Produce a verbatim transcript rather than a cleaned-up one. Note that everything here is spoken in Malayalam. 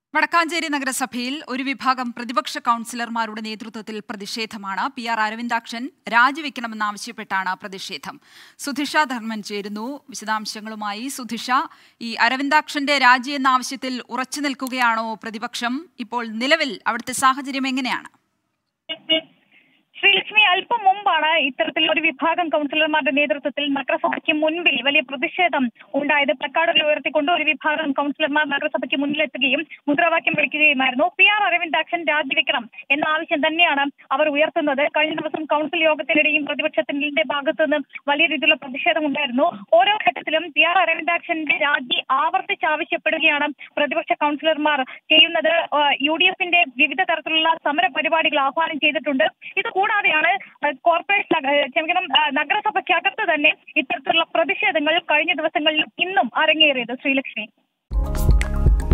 വടക്കാഞ്ചേരി നഗരസഭയിൽ ഒരു വിഭാഗം പ്രതിപക്ഷ കൗൺസിലർമാരുടെ നേതൃത്വത്തിൽ പ്രതിഷേധമാണ്. പി ആർ അരവിന്ദാക്ഷൻ രാജിവെക്കണമെന്നാവശ്യപ്പെട്ടാണ് പ്രതിഷേധം. സുധിഷ ധർമ്മൻ ചേരുന്നു വിശദാംശങ്ങളുമായി. സുധിഷ, ഈ അരവിന്ദാക്ഷന്റെ രാജി എന്ന ആവശ്യത്തിൽ ഉറച്ചു നിൽക്കുകയാണോ പ്രതിപക്ഷം? ഇപ്പോൾ നിലവിൽ അവിടുത്തെ സാഹചര്യം എങ്ങനെയാണ്? ശ്രീലക്ഷ്മി, അല്പം മുമ്പാണ് ഇത്തരത്തിൽ ഒരു വിഭാഗം കൗൺസിലർമാരുടെ നേതൃത്വത്തിൽ നഗരസഭയ്ക്ക് മുൻപിൽ വലിയ പ്രതിഷേധം ഉണ്ടായത്. പ്ലക്കാർഡുകൾ ഉയർത്തിക്കൊണ്ട് ഒരു വിഭാഗം കൗൺസിലർമാർ നഗരസഭയ്ക്ക് മുന്നിലെത്തുകയും മുദ്രാവാക്യം വിളിക്കുകയുമായിരുന്നു. പി ആർ അരവിന്ദാക്ഷൻ രാജിവെക്കണം എന്ന ആവശ്യം തന്നെയാണ് അവർ ഉയർത്തുന്നത്. കഴിഞ്ഞ ദിവസം കൗൺസിൽ യോഗത്തിനിടെയും പ്രതിപക്ഷത്തിന്റെ ഭാഗത്തു നിന്ന് വലിയ രീതിയിലുള്ള പ്രതിഷേധം ഉണ്ടായിരുന്നു. ഓരോ ഘട്ടത്തിലും പി ആർ അരവിന്ദാക്ഷന്റെ രാജി ആവർത്തിച്ച് ആവശ്യപ്പെടുകയാണ് പ്രതിപക്ഷ കൗൺസിലർമാർ ചെയ്യുന്നത്. യു ഡി എഫിന്റെ വിവിധ തരത്തിലുള്ള സമര പരിപാടികൾ ആഹ്വാനം ചെയ്തിട്ടുണ്ട്. ഇത് കൂടാതെയാണ് കോർപ്പറേഷൻ ക്ഷമിക്കണം നഗരസഭയ്ക്കകത്ത് തന്നെ ഇത്തരത്തിലുള്ള പ്രതിഷേധങ്ങൾ കഴിഞ്ഞ ദിവസങ്ങളിൽ ഇന്നും അരങ്ങേറിയത്. ശ്രീലക്ഷ്മി.